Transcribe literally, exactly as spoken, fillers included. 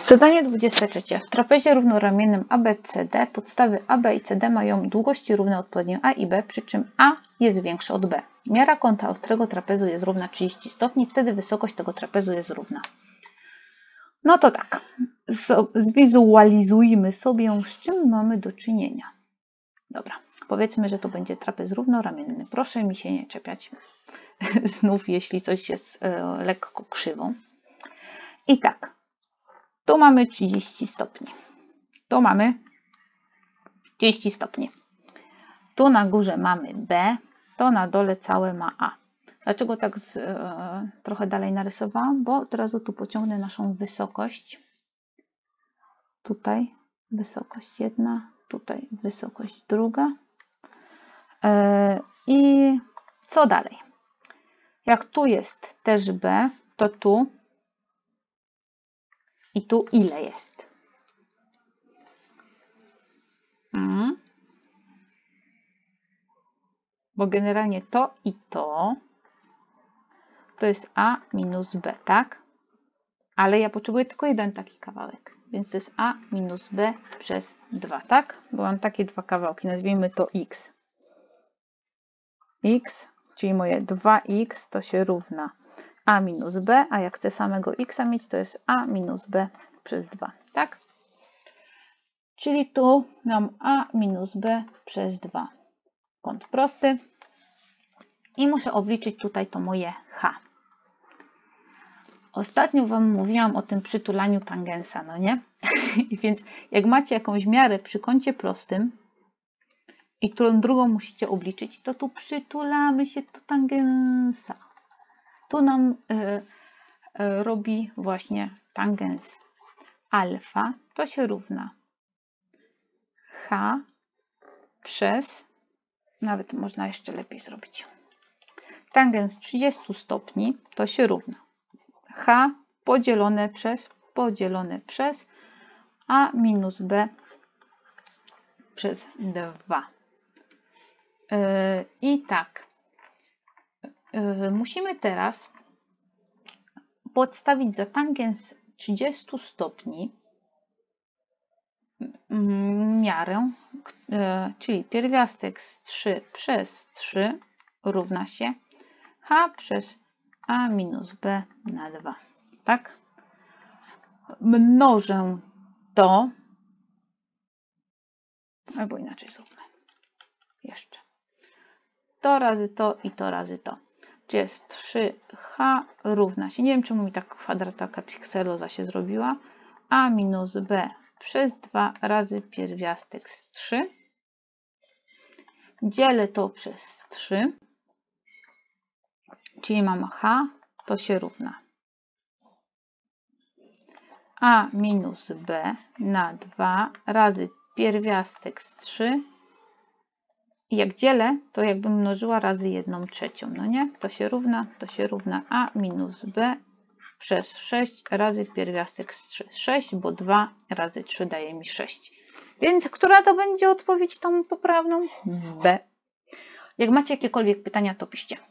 Zadanie dwudzieste trzecie. W trapezie równoramiennym A B C D podstawy A B i C D mają długości równe odpowiednio A i B, przy czym A jest większe od B. Miara kąta ostrego trapezu jest równa trzydzieści stopni, wtedy wysokość tego trapezu jest równa. No to tak, zwizualizujmy sobie, z czym mamy do czynienia. Dobra, powiedzmy, że to będzie trapez równoramienny. Proszę mi się nie czepiać, znów jeśli coś jest e, lekko krzywą. I tak, tu mamy trzydzieści stopni, tu mamy trzydzieści stopni, tu na górze mamy B, to na dole całe ma A. Dlaczego tak z, e, trochę dalej narysowałam? Bo od razu tu pociągnę naszą wysokość. Tutaj wysokość jedna, tutaj wysokość druga. E, I co dalej? Jak tu jest też B, to tu i tu ile jest? Hmm. Bo generalnie to i to to jest A minus B, tak? Ale ja potrzebuję tylko jeden taki kawałek, więc to jest A minus B przez dwa, tak? Bo mam takie dwa kawałki, nazwijmy to X. X, czyli moje dwa X to się równa A minus B, a jak chcę samego X mieć, to jest A minus B przez dwa, tak? Czyli tu mam A minus B przez dwa. Kąt prosty. I muszę obliczyć tutaj to moje H. Ostatnio Wam mówiłam o tym przytulaniu tangensa, no nie? I więc jak macie jakąś miarę przy kącie prostym i którą drugą musicie obliczyć, to tu przytulamy się do tangensa. Tu nam y, y, robi właśnie tangens alfa, to się równa H przez, nawet można jeszcze lepiej zrobić, tangens trzydzieści stopni to się równa H podzielone przez, podzielone przez A minus B przez dwa. Yy, I tak, yy, musimy teraz podstawić za tangens trzydzieści stopni yy, miarę, yy, czyli pierwiastek z trzy przez trzy równa się H przez A minus B na dwa. Tak? Mnożę to, albo inaczej zróbmy. Jeszcze. To razy to i to razy to. Czyli jest trzy H równa się. Nie wiem, czemu mi tak kwadrata pikseloza się zrobiła. A minus B przez dwa razy pierwiastek z trzy. Dzielę to przez trzy. Czyli mam H, to się równa A minus B na dwa razy pierwiastek z trzy. I jak dzielę, to jakbym mnożyła razy jedną trzecią, no nie? To się równa, to się równa A minus B przez sześć razy pierwiastek z trzy. sześć, bo dwa razy trzy daje mi sześć. Więc która to będzie odpowiedź tą poprawną? B. Jak macie jakiekolwiek pytania, to piszcie.